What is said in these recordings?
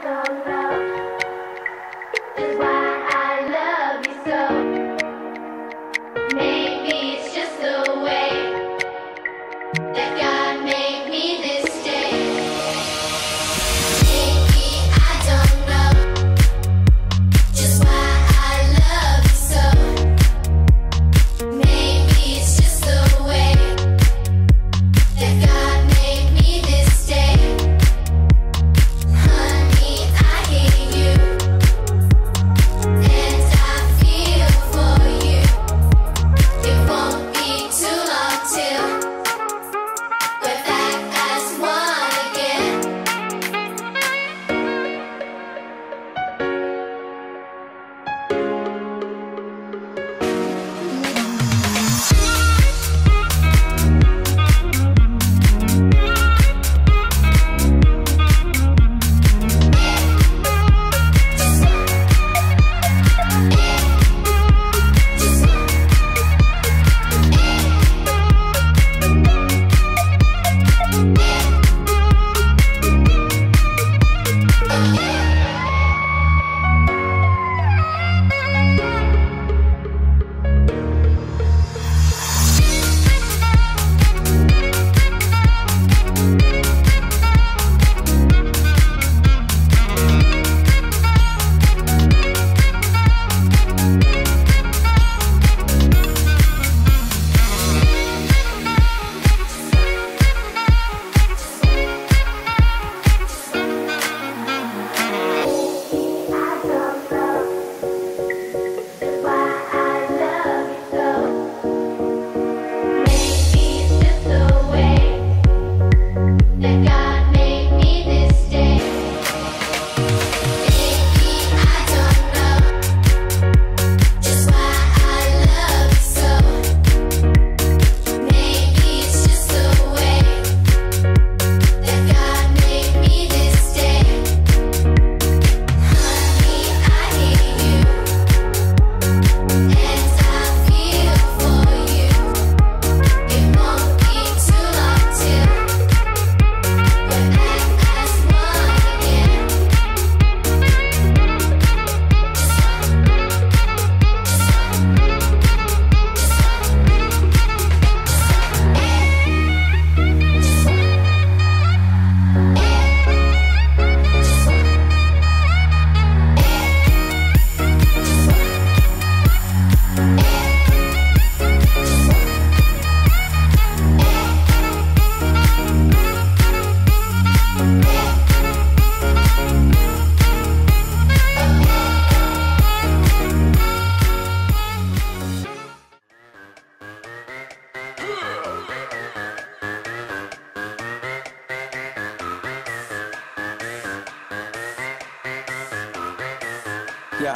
Yeah.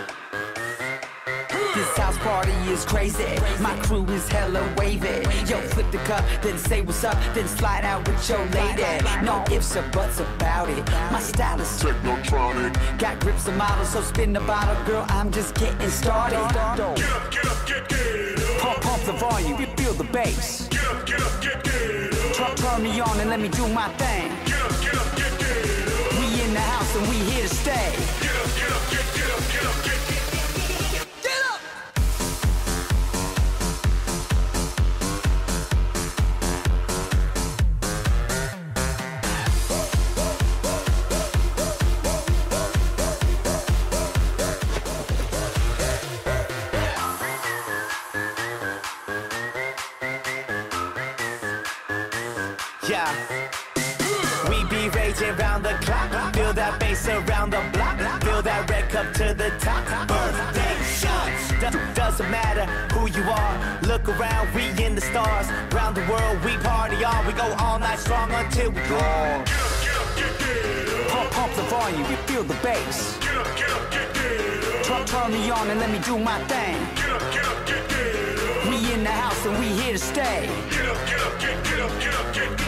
This house party is crazy. My crew is hella wavy. Yo, flip the cup, then say what's up, then slide out with your lady. No ifs or buts about it. My style is technotronic. Got grips and models, so spin the bottle, girl. I'm just getting started. Get up, get up. Pump the volume, you feel the bass. Get up, get up. Turn me on and let me do my thing. Get up, get up. We in the house and we here to stay. Get up, get up, get up, get up. Yeah, we be raging round the clock. Feel that bass around the block. Feel that red cup to the top. Birthday shots. Doesn't matter who you are. Look around, we in the stars. Round the world, we party on. We go all night strong until we gone. Pump the volume, you feel the bass. Turn me on and let me do my thing. We in the house and we here to stay. Get up, get up, get up, get up, get up.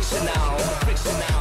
frictional.